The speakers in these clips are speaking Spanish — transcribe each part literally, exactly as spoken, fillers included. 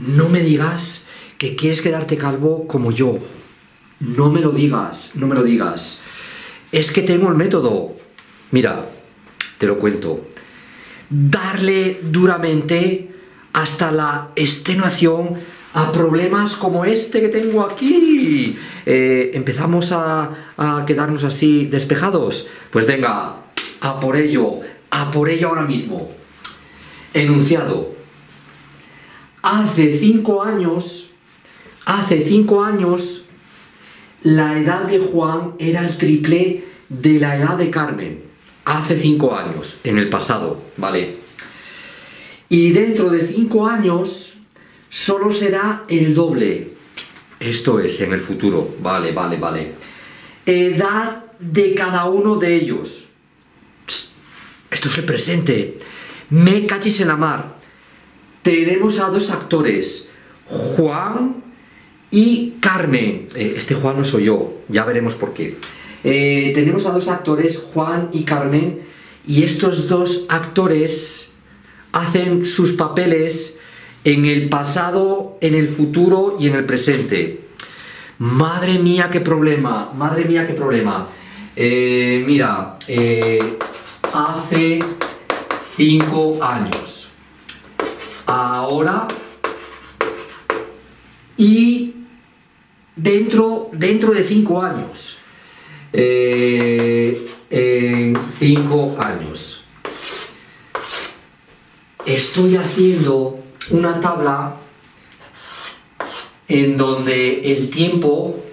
no me digas que quieres quedarte calvo como yo. No me lo digas, no me lo digas. Es que tengo el método. Mira, te lo cuento. Darle duramente hasta la extenuación a problemas como este que tengo aquí. Eh, ¿Empezamos a, a quedarnos así despejados? Pues venga, a por ello, a por ello ahora mismo. Enunciado. Hace cinco años, hace cinco años, la edad de Juan era el triple de la edad de Carmen. Hace cinco años, en el pasado, ¿vale? Y dentro de cinco años, solo será el doble. Esto es en el futuro, vale, vale, vale. Edad de cada uno de ellos. Psst, esto es el presente. Me cachis en la mar. Tenemos a dos actores, Juan y Carmen. Eh, este Juan no soy yo, ya veremos por qué. Eh, tenemos a dos actores, Juan y Carmen, y estos dos actores hacen sus papeles en el pasado, en el futuro y en el presente. Madre mía, qué problema, madre mía, qué problema. Eh, mira, eh, hace cinco años, ahora y dentro, dentro de cinco años. Eh, en cinco años. Estoy haciendo una tabla en donde el tiempo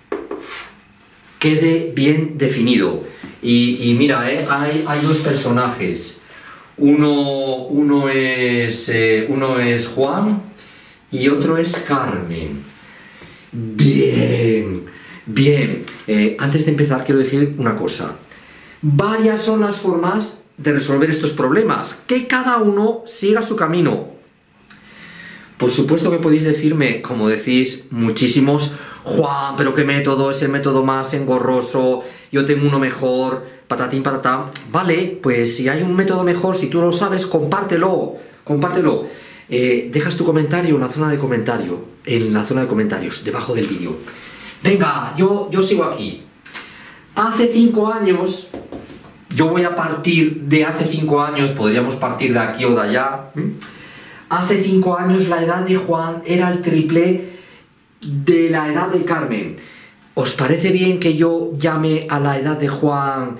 quede bien definido. Y, y mira, eh, hay, hay dos personajes. Uno, uno, es, eh, uno es Juan y otro es Carmen. Bien. Bien, eh, antes de empezar quiero decir una cosa. Varias son las formas de resolver estos problemas, que cada uno siga su camino. Por supuesto que podéis decirme, como decís muchísimos, Juan, pero qué método, es el método más engorroso, yo tengo uno mejor, patatín patatán. Vale, pues si hay un método mejor, si tú lo sabes, compártelo, compártelo. Eh, dejas tu comentario en la zona de comentario, en la zona de comentarios, debajo del vídeo. Venga, yo, yo sigo aquí. Hace cinco años, yo voy a partir de hace cinco años, podríamos partir de aquí o de allá. Hace cinco años la edad de Juan era el triple de la edad de Carmen. ¿Os parece bien que yo llame a la edad de Juan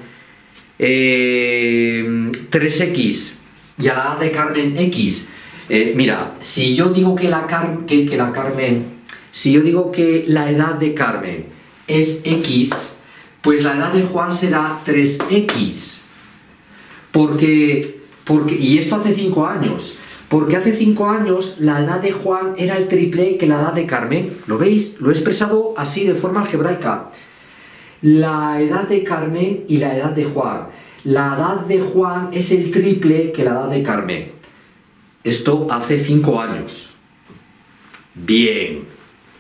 eh, tres equis y a la edad de Carmen X? Eh, mira, si yo digo que la, Car que, que la Carmen... Si yo digo que la edad de Carmen es X, pues la edad de Juan será tres equis. Porque, porque, y esto hace cinco años. Porque hace cinco años la edad de Juan era el triple que la edad de Carmen. ¿Lo veis? Lo he expresado así de forma algebraica. La edad de Carmen y la edad de Juan. La edad de Juan es el triple que la edad de Carmen. Esto hace cinco años. Bien.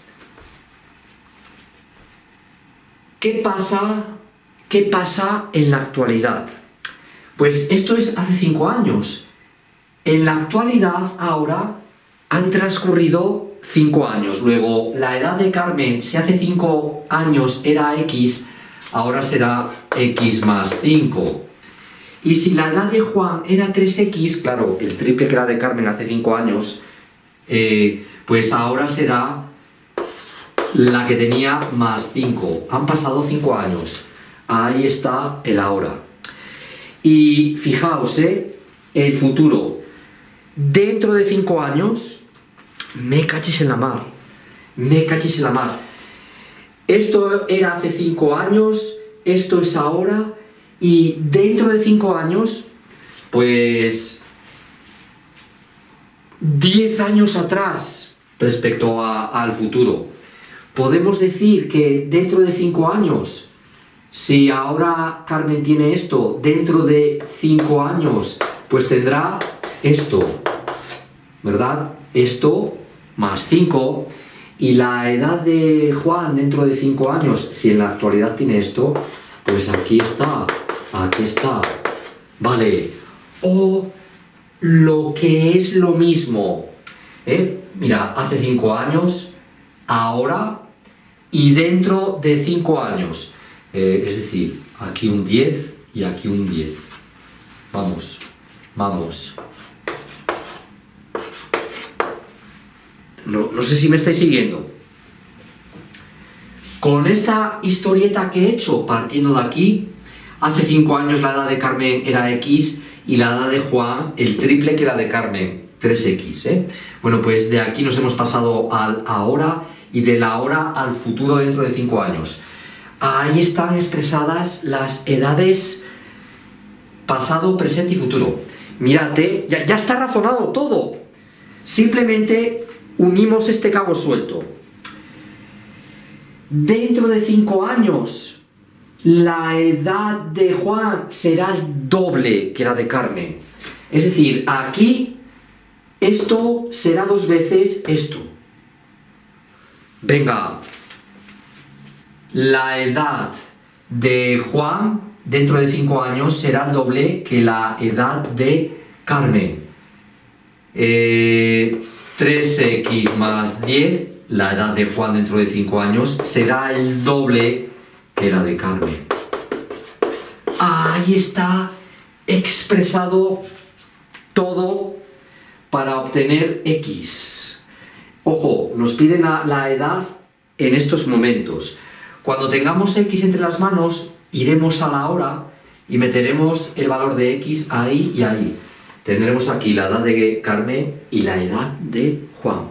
¿Qué pasa? ¿Qué pasa en la actualidad? Pues esto es hace cinco años. En la actualidad, ahora, han transcurrido cinco años. Luego, la edad de Carmen, si hace cinco años era X, ahora será X más cinco. Y si la edad de Juan era tres equis, claro, el triple que era de Carmen hace cinco años, eh, pues ahora será la que tenía más cinco. Han pasado cinco años. Ahí está el ahora. Y fijaos, ¿eh? El futuro. Dentro de cinco años, me cachis en la mar. Me cachis en la mar. Esto era hace cinco años, esto es ahora, y dentro de cinco años, pues diez años atrás respecto a, al futuro. Podemos decir que dentro de cinco años, si ahora Carmen tiene esto, dentro de cinco años, pues tendrá esto, ¿verdad? Esto más cinco, y la edad de Juan dentro de cinco años, si en la actualidad tiene esto, pues aquí está, aquí está, vale. O lo que es lo mismo, ¿eh? Mira, hace cinco años, ahora y dentro de cinco años. Eh, es decir, aquí un diez y aquí un diez. Vamos, vamos. No, no sé si me estáis siguiendo. Con esta historieta que he hecho, partiendo de aquí, hace cinco años la edad de Carmen era X y la edad de Juan el triple que la de Carmen, tres equis, ¿eh? Bueno, pues de aquí nos hemos pasado al ahora y del ahora al futuro dentro de cinco años. Ahí están expresadas las edades pasado, presente y futuro. Mírate, ya, ya está razonado todo. Simplemente unimos este cabo suelto. Dentro de cinco años, la edad de Juan será el doble que la de Carmen. Es decir, aquí esto será dos veces esto. Venga, la edad de Juan dentro de cinco años será el doble que la edad de Carmen. Eh, tres equis más diez, la edad de Juan dentro de cinco años será el doble que la de Carmen. Ahí está expresado todo para obtener X. Ojo, nos piden la, la edad en estos momentos. Cuando tengamos X entre las manos, iremos a la hora y meteremos el valor de X ahí y ahí. Tendremos aquí la edad de Carmen y la edad de Juan.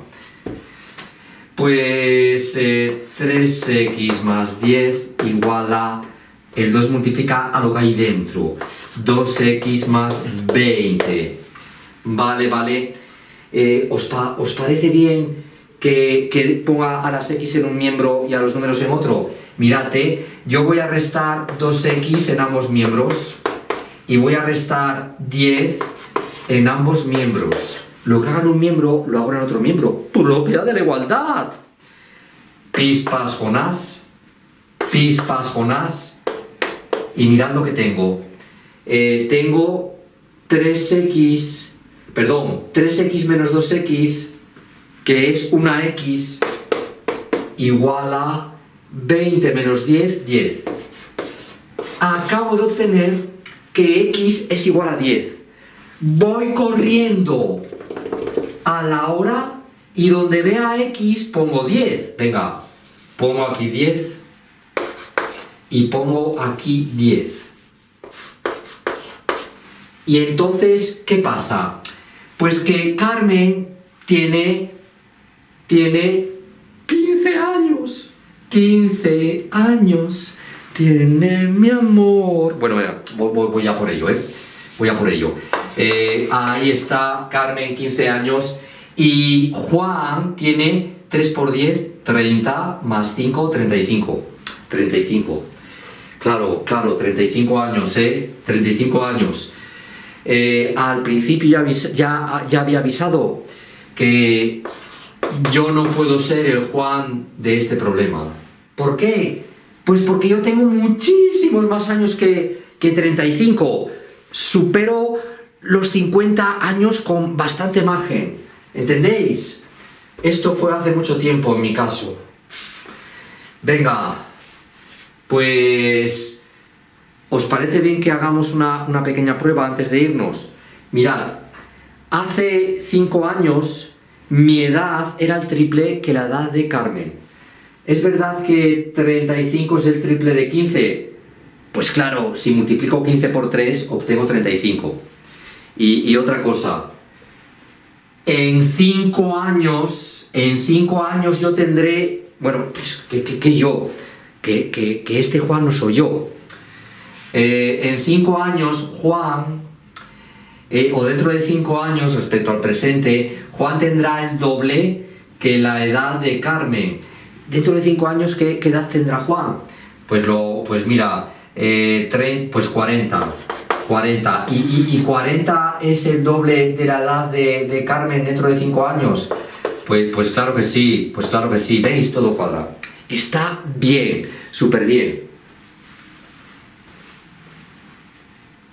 Pues eh, tres equis más diez igual a... El dos multiplica a lo que hay dentro. dos equis más veinte. Vale, vale. Eh, ¿os, pa ¿Os parece bien que, que ponga a las X en un miembro y a los números en otro? Mirad, yo voy a restar dos equis en ambos miembros y voy a restar diez en ambos miembros. Lo que haga en un miembro, lo hago en otro miembro. Propiedad de la igualdad. Pispas Jonás. Pispas Jonás. Y mirad lo que tengo. Eh, tengo tres equis, perdón, tres equis menos dos equis, que es una X, igual a veinte menos diez, diez. Acabo de obtener que X es igual a diez. Voy corriendo a la hora y donde vea X pongo diez. Venga, pongo aquí diez y pongo aquí diez. Y entonces, ¿qué pasa? Pues que Carmen tiene, tiene quince años. quince años tiene mi amor. Bueno, venga, voy, voy a por ello, ¿eh? Voy a por ello. Eh, ahí está Carmen, quince años. Y Juan tiene tres por diez, treinta, más cinco, treinta y cinco. treinta y cinco. Claro, claro, treinta y cinco años, ¿eh? treinta y cinco años. Eh, al principio ya, ya, ya había avisado que yo no puedo ser el Juan de este problema. ¿Por qué? Pues porque yo tengo muchísimos más años que, que treinta y cinco. Supero los cincuenta años con bastante margen. ¿Entendéis? Esto fue hace mucho tiempo en mi caso. Venga, pues... ¿os parece bien que hagamos una, una pequeña prueba antes de irnos? Mirad, hace cinco años mi edad era el triple que la edad de Carmen. ¿Es verdad que treinta y cinco es el triple de quince? Pues claro, si multiplico quince por tres obtengo treinta y cinco. Y, y otra cosa, en cinco años, en cinco años yo tendré, bueno, pues que, que, que yo, que, que, que este Juan no soy yo. Eh, en cinco años Juan, eh, o dentro de cinco años respecto al presente, Juan tendrá el doble que la edad de Carmen. Dentro de cinco años, ¿qué, qué edad tendrá Juan? Pues, lo, pues mira, eh, treinta, pues cuarenta. cuarenta. ¿Y, y, ¿Y cuarenta es el doble de la edad de, de Carmen dentro de cinco años? Pues, pues claro que sí, pues claro que sí. ¿Veis? Todo cuadra. Está bien, súper bien.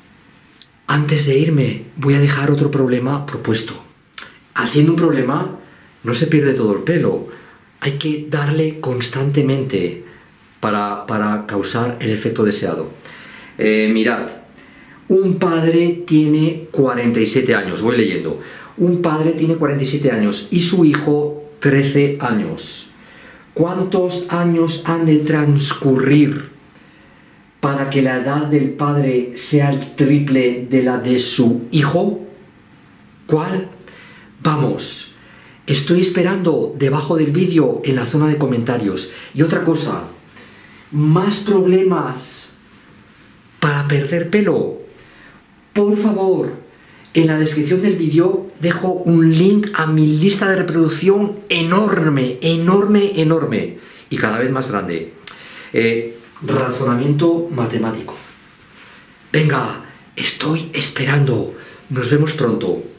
Antes de irme, voy a dejar otro problema propuesto. Haciendo un problema no se pierde todo el pelo. Hay que darle constantemente para, para causar el efecto deseado. Eh, mirad, un padre tiene cuarenta y siete años, voy leyendo. Un padre tiene cuarenta y siete años y su hijo trece años. ¿Cuántos años han de transcurrir para que la edad del padre sea el triple de la de su hijo? ¿Cuál? Vamos, estoy esperando debajo del vídeo en la zona de comentarios. Y otra cosa, más problemas para perder pelo. Por favor, en la descripción del vídeo dejo un link a mi lista de reproducción enorme, enorme, enorme y cada vez más grande. Eh, razonamiento matemático. Venga, estoy esperando. Nos vemos pronto.